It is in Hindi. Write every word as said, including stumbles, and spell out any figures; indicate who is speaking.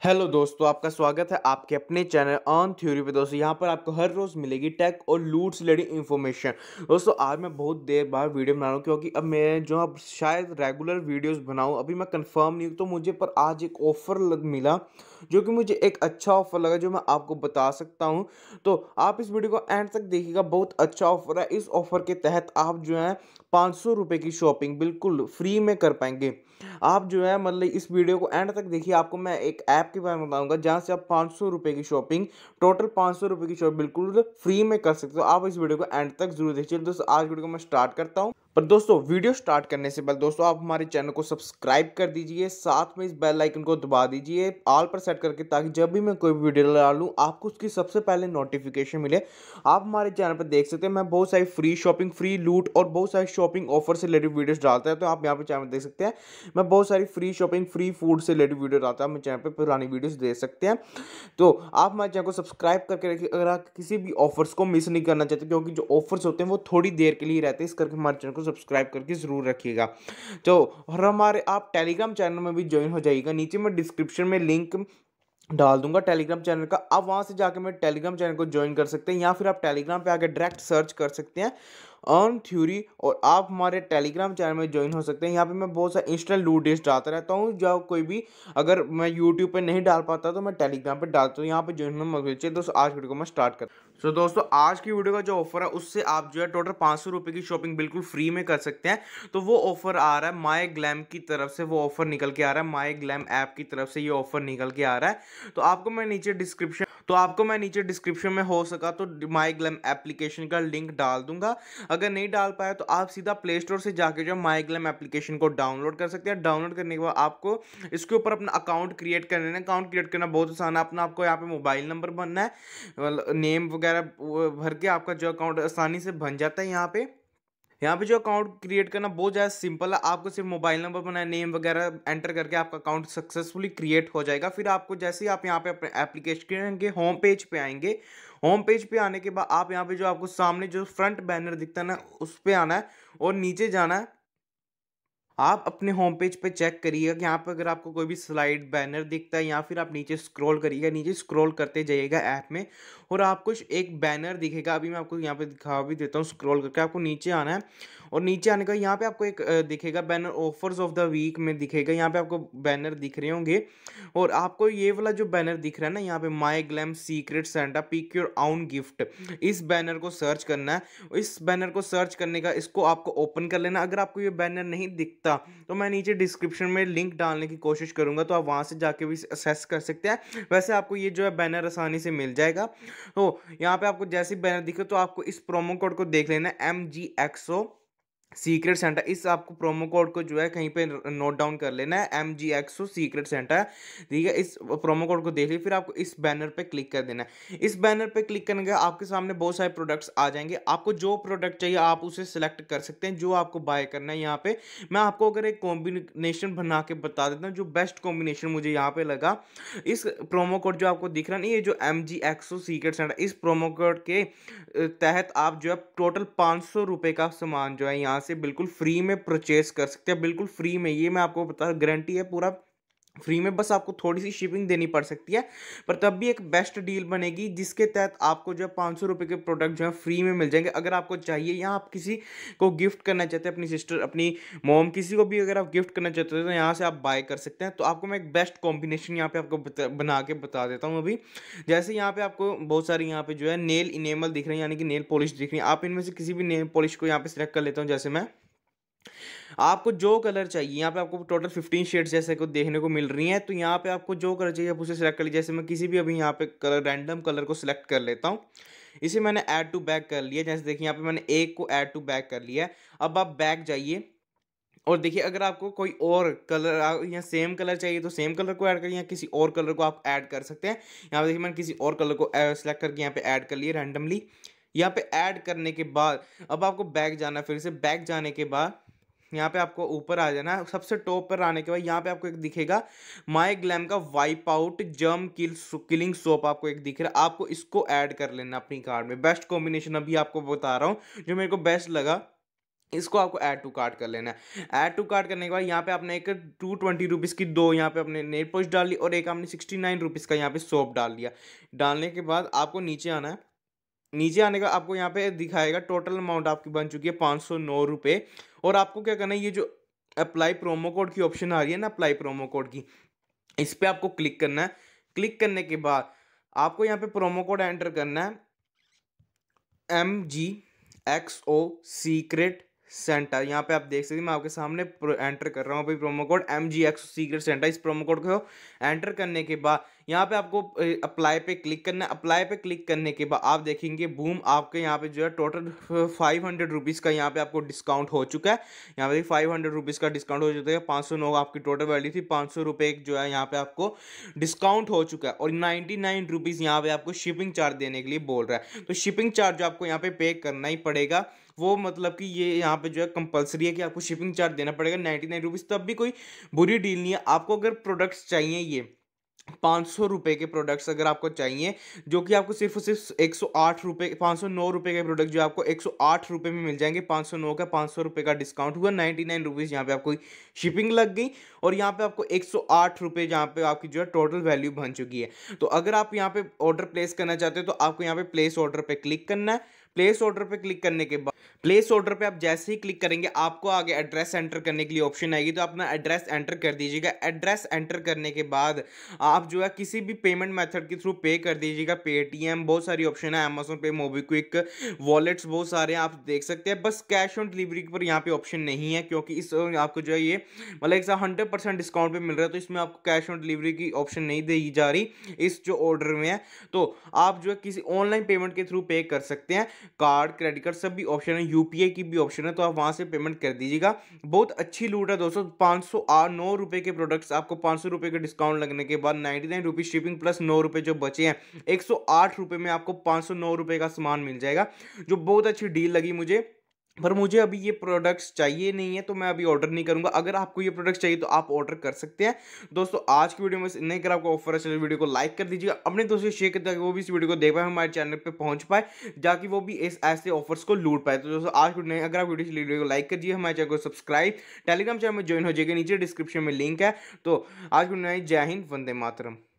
Speaker 1: हेलो दोस्तों, आपका स्वागत है आपके अपने चैनल ऑन थ्योरी पे। दोस्तों यहाँ पर आपको हर रोज़ मिलेगी टेक और लूट से रिलेटेड इन्फॉर्मेशन। दोस्तों आज मैं बहुत देर बाद वीडियो बना रहा हूँ क्योंकि अब मैं जो अब शायद रेगुलर वीडियोस बनाऊँ, अभी मैं कंफर्म नहीं हूँ। तो मुझे पर आज एक ऑफ़र मिला जो कि मुझे एक अच्छा ऑफ़र लगा, जो मैं आपको बता सकता हूँ। तो आप इस वीडियो को एंड तक देखिएगा, बहुत अच्छा ऑफ़र है। इस ऑफ़र के तहत आप जो है पाँच सौ रुपये की शॉपिंग बिल्कुल फ्री में कर पाएंगे। आप जो है मतलब इस वीडियो को एंड तक देखिए, आपको मैं एक ऐप के बारे में बताऊंगा जहां से आप पाँच सौ रुपये की शॉपिंग, टोटल पाँच सौ रुपये की शॉपिंग बिल्कुल फ्री में कर सकते हो। आप इस वीडियो को एंड तक जरूर देखिए। दोस्तों आज वीडियो को मैं स्टार्ट करता हूं, पर दोस्तों वीडियो स्टार्ट करने से पहले दोस्तों आप हमारे चैनल को सब्सक्राइब कर दीजिए, साथ में इस बेल आइकन को दबा दीजिए ऑल पर सेट करके, ताकि जब भी मैं कोई वीडियो डालूं आपको उसकी सबसे पहले नोटिफिकेशन मिले। आप हमारे चैनल पर देख सकते हैं मैं बहुत सारी फ्री शॉपिंग, फ्री लूट और बहुत सारी शॉपिंग ऑफर से रिलेटेड वीडियोस डालता है। तो आप यहाँ पे चैनल देख सकते हैं मैं बहुत सारी फ्री शॉपिंग, फ्री फूड से रिलेटेड वीडियो डालता हूं। मैं चैनल पे पुरानी वीडियोस देख सकते हैं। तो आप हमारे चैनल को सब्सक्राइब करके रखिए अगर आप किसी भी ऑफर्स को मिस नहीं करना चाहते, क्योंकि जो ऑफर्स होते हैं वो थोड़ी देर के लिए रहते हैं। इस करके हमारे चैनल को सब्सक्राइब करके जरूर रखिएगा। तो और हमारे आप टेलीग्राम चैनल में भी ज्वाइन हो जाइएगा, नीचे मैं डिस्क्रिप्शन में लिंक डाल दूंगा टेलीग्राम चैनल का। आप वहां से जाकर मेरे टेलीग्राम चैनल को ज्वाइन कर सकते हैं, या फिर आप टेलीग्राम पे आकर डायरेक्ट सर्च कर सकते हैं ऑन थ्योरी, और आप हमारे टेलीग्राम चैनल में ज्वाइन हो सकते हैं। यहाँ पे मैं बहुत सारे इंस्टेंट लूट डिश डालता रहता हूँ, जो कोई भी अगर मैं यूट्यूब पे नहीं डाल पाता तो मैं टेलीग्राम पे डालता हूँ। यहाँ पे ज्वाइन होना मत भूलिए। दोस्तों आज वीडियो को मैं स्टार्ट कर सो so, दोस्तों आज की वीडियो का जो ऑफर है उससे आप जो है टोटल पाँच सौ रुपये की शॉपिंग बिल्कुल फ्री में कर सकते हैं। तो वो ऑफर आ रहा है माई ग्लैम की तरफ से, वो ऑफर निकल के आ रहा है माई ग्लैम ऐप की तरफ से, ये ऑफर निकल के आ रहा है। तो आपको मैं नीचे डिस्क्रिप्शन तो आपको मैं नीचे डिस्क्रिप्शन में हो सका तो माई ग्लैम एप्लीकेशन का लिंक डाल दूंगा। अगर नहीं डाल पाया तो आप सीधा प्ले स्टोर से जाके जो माई ग्लैम एप्लीकेशन को डाउनलोड कर सकते हैं। डाउनलोड करने के बाद आपको इसके ऊपर अपना अकाउंट क्रिएट करना है। अकाउंट क्रिएट करना बहुत आसान है। अपना आपको यहाँ पे मोबाइल नंबर बनना है, नेम वगैरह भर के आपका जो अकाउंट आसानी से बन जाता है। यहाँ पे यहाँ पे जो अकाउंट क्रिएट करना बहुत ज़्यादा सिंपल है। आपको सिर्फ मोबाइल नंबर बनाए, नेम वगैरह एंटर करके आपका अकाउंट सक्सेसफुली क्रिएट हो जाएगा। फिर आपको जैसे ही आप यहाँ पे अपने एप्लीकेशन के होम पेज पे आएंगे, होम पेज पे आने के बाद आप यहाँ पे जो आपको सामने जो फ्रंट बैनर दिखता है ना, उस पे आना है और नीचे जाना है। आप अपने होम पेज पे चेक करिएगा कि यहाँ पे अगर आपको कोई भी स्लाइड बैनर दिखता है, या फिर आप नीचे स्क्रॉल करिएगा, नीचे स्क्रॉल करते जाइएगा ऐप में और आपको एक बैनर दिखेगा। अभी मैं आपको यहाँ पे दिखा भी देता हूँ। स्क्रॉल करके आपको नीचे आना है और नीचे आने का यहाँ पे आपको एक दिखेगा banner, offers of the week में दिखेगा। यहाँ पे आपको बैनर दिख रहे होंगे और आपको ये वाला जो बैनर दिख रहा है ना, यहाँ पे My Glamm secret Santa pick your own gift, इस बैनर को सर्च करना है। इस बैनर को सर्च करने का इसको आपको ओपन कर लेना। अगर आपको ये बैनर नहीं दिखता तो मैं नीचे डिस्क्रिप्शन में लिंक डालने की कोशिश करूंगा, तो आप वहां से जाके भी असेस कर सकते हैं। वैसे आपको ये जो है बैनर आसानी से मिल जाएगा। तो यहाँ पे आपको जैसे बैनर दिखे तो आपको इस प्रोमो कोड को देख लेना है, M G X O secret centre. इस आपको प्रोमो कोड को जो है कहीं पे नोट डाउन कर लेना है, M G X O secret centre, ठीक है। इस प्रोमो कोड को देख लीजिए, फिर आपको इस बैनर पे क्लिक कर देना है। इस बैनर पे क्लिक करने के बाद आपके सामने बहुत सारे प्रोडक्ट्स आ जाएंगे। आपको जो प्रोडक्ट चाहिए आप उसे सिलेक्ट कर सकते हैं, जो आपको बाय करना है। यहाँ पे मैं आपको अगर एक कॉम्बिनेशन बना के बता देता हूँ, जो बेस्ट कॉम्बिनेशन मुझे यहाँ पे लगा। इस प्रोमो कोड जो आपको दिख रहा है ना, ये जो M G X O secret centre, इस प्रोमो कोड के तहत आप जो है टोटल पाँच सौ रुपये का सामान जो है यहाँ से बिल्कुल फ्री में परचेज कर सकते हैं, बिल्कुल फ्री में। ये मैं आपको बता, गारंटी है पूरा फ्री में। बस आपको थोड़ी सी शिपिंग देनी पड़ सकती है, पर तब भी एक बेस्ट डील बनेगी, जिसके तहत आपको जो है पाँच सौ रुपये के प्रोडक्ट जो है फ्री में मिल जाएंगे। अगर आपको चाहिए या आप किसी को गिफ्ट करना चाहते हैं, अपनी सिस्टर, अपनी मॉम, किसी को भी अगर आप गिफ्ट करना चाहते हैं तो यहाँ से आप बाय कर सकते हैं। तो आपको मैं एक बेस्ट कॉम्बिनेशन यहाँ पे आपको बता, बना के बता देता हूँ अभी। जैसे यहाँ पे आपको बहुत सारी यहाँ पे जो है नेल इनेमल दिख रहे हैं, यानी कि नेल पॉलिश दिख रही है। आप इनमें से किसी भी नेल पॉलिश को यहाँ पे सिलेक्ट कर लेता हूँ। जैसे मैं, आपको जो कलर चाहिए, यहाँ पे आपको टोटल फिफ्टीन शेड्स जैसे को देखने को मिल रही हैं। तो यहाँ पे आपको जो कलर चाहिए आप उसे सिलेक्ट कर लीजिए। जैसे मैं किसी भी अभी यहाँ पे कलर, रैंडम कलर को सिलेक्ट कर लेता हूँ। इसे मैंने ऐड टू बैग कर लिया। जैसे देखिए यहाँ पे मैंने एक को ऐड टू बैग कर लिया है। अब आप बैग जाइए और देखिए, अगर आपको कोई और कलर या सेम कलर चाहिए तो सेम कलर को ऐड करिए, या किसी और कलर को आप ऐड कर सकते हैं। यहाँ पे देखिए मैंने किसी और कलर को सिलेक्ट करके यहाँ पे ऐड कर लिए रैंडमली। यहाँ पे ऐड करने के बाद अब आपको बैग जाना है। फिर से बैग जाने के बाद यहाँ पे आपको ऊपर आ जाना है। सबसे टॉप पर आने के बाद यहाँ पे आपको एक दिखेगा माई ग्लैम का wipe out germ kill killing soap, आपको एक दिख रहा है। आपको इसको ऐड कर लेना अपनी कार्ड में। बेस्ट कॉम्बिनेशन अभी आपको बता रहा हूँ, जो मेरे को बेस्ट लगा। इसको आपको ऐड टू कार्ट कर लेना है। ऐड टू कार्ट करने के बाद यहाँ पे आपने एक टू ट्वेंटी रुपीज़ की दो यहाँ पे अपने नेल पॉलिश डाल ली और एक आपने सिक्सटी नाइन रुपीज़ का यहाँ पे सोप डाल लिया। डालने के बाद आपको नीचे आना है। नीचे आने का आपको यहाँ पे दिखाएगा टोटल अमाउंट आपकी बन चुकी है पाँच सौ नौ रुपये। और आपको क्या करना है, ये जो अप्लाई प्रोमो कोड की ऑप्शन आ रही है ना, अप्लाई प्रोमो कोड की, इस पर आपको क्लिक करना है। क्लिक करने के बाद आपको यहाँ पे प्रोमो कोड एंटर करना है, M G X O secret centre. यहाँ पे आप देख सकते हैं, मैं आपके सामने एंटर कर रहा हूँ अभी promo code M G X secret centre. इस प्रोमो कोड को एंटर करने के बाद यहाँ पे आपको अप्लाई पे क्लिक करना है। अप्लाई पे क्लिक करने के बाद आप देखेंगे बूम, आपके यहाँ पे जो है टोटल फाइव हंड्रेड रुपीज़ का यहाँ पे आपको डिस्काउंट हो चुका है। यहाँ पे फाइव हंड्रेड रुपीज़ का डिस्काउंट हो चुका है। पाँच सौ नौ आपकी टोटल वैल्यू थी, पाँच सौ रुपये जो है यहाँ पे आपको डिस्काउंट हो चुका है। और नाइन्टी नाइन रुपीज़ यहाँ पे आपको शिपिंग चार्ज देने के लिए बोल रहा है। तो शिपिंग चार्ज आपको यहाँ पे पे करना ही पड़ेगा। वो मतलब कि ये यहाँ पे जो है कंपलसरी है कि आपको शिपिंग चार्ज देना पड़ेगा नाइन्टी नाइन रुपीज़। तब भी कोई बुरी डील नहीं है। आपको अगर प्रोडक्ट्स चाहिए, ये पाँच सौ रुपये के प्रोडक्ट्स अगर आपको चाहिए, जो कि आपको सिर्फ सिर्फ एक सौ आठ रुपये पाँच सौ नौ रुपये के प्रोडक्ट जो आपको एक सौ आठ रुपये में मिल जाएंगे। पाँच सौ नौ का पाँच सौ रुपये का डिस्काउंट हुआ, नाइन्टी नाइन रुपीज़ यहाँ पे आपको शिपिंग लग गई। और यहाँ पे आपको एक सौ आठ रुपये जहाँ पे आपकी जो है टोटल वैल्यू बन चुकी है। तो अगर आप यहाँ पे ऑर्डर प्लेस करना चाहते हो तो आपको यहाँ पे प्लेस ऑर्डर पे क्लिक करना है। प्लेस ऑर्डर पे क्लिक करने के बाद प्लेस ऑर्डर पे आप जैसे ही क्लिक करेंगे आपको आगे एड्रेस एंटर करने के लिए ऑप्शन आएगी। तो अपना एड्रेस एंटर कर दीजिएगा। एड्रेस एंटर करने के बाद आप जो है किसी भी पेमेंट मेथड के थ्रू पे कर दीजिएगा। पेटीएम, बहुत सारी ऑप्शन है, अमेजोन पे, मोबीक्विक, वॉलेट्स बहुत सारे हैं, आप देख सकते हैं। बस कैश ऑन डिलीवरी पर यहाँ पे ऑप्शन नहीं है, क्योंकि इस आपको जो है ये मतलब एक हंड्रेड परसेंट डिस्काउंट पे मिल रहा है, तो इसमें आपको कैश ऑन डिलीवरी की ऑप्शन नहीं दी जा रही इस जो ऑर्डर में है। तो आप जो है किसी ऑनलाइन पेमेंट के थ्रू पे कर सकते हैं। कार्ड, क्रेडिट कार्ड सब भी ऑप्शन है, यूपीआई की भी ऑप्शन है, तो आप वहां से पेमेंट कर दीजिएगा। बहुत अच्छी लूट है दोस्तों। पाँच सौ नौ रुपए के प्रोडक्ट्स आपको पाँच सौ रुपए के डिस्काउंट लगने के बाद ninety nine rupees shipping plus नौ रुपए जो बचे हैं, एक सौ आठ रुपए में आपको पाँच सौ नौ रुपए का सामान मिल जाएगा, जो बहुत अच्छी डील लगी मुझे। पर मुझे अभी ये प्रोडक्ट्स चाहिए नहीं है, तो मैं अभी ऑर्डर नहीं करूंगा। अगर आपको ये प्रोडक्ट्स चाहिए तो आप ऑर्डर कर सकते हैं। दोस्तों आज की वीडियो में नहीं कर आपको ऑफर है, वीडियो को लाइक कर दीजिएगा, अपने दोस्तों से शेयर कर ताकि वो भी इस वीडियो को देख पाए, हमारे चैनल पे पहुंच पाए, जाकि वो भी इस ऐसे ऑफर्स को लूट पाए। तो दोस्तों आज वीडियो अगर आप वीडियो वीडियो को लाइक कीजिए, हमारे चैनल को सब्सक्राइब, टेलीग्राम चैनल में ज्वाइन हो जाएगा, नीचे डिस्क्रिप्शन में लिंक है। तो आज वीडियो जय हिंद, वंदे मातरम।